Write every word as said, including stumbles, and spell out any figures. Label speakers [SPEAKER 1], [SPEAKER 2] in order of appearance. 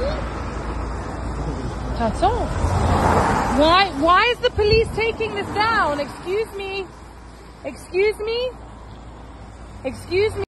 [SPEAKER 1] That's all. Why, why is the police taking this down? Excuse me. Excuse me. Excuse me.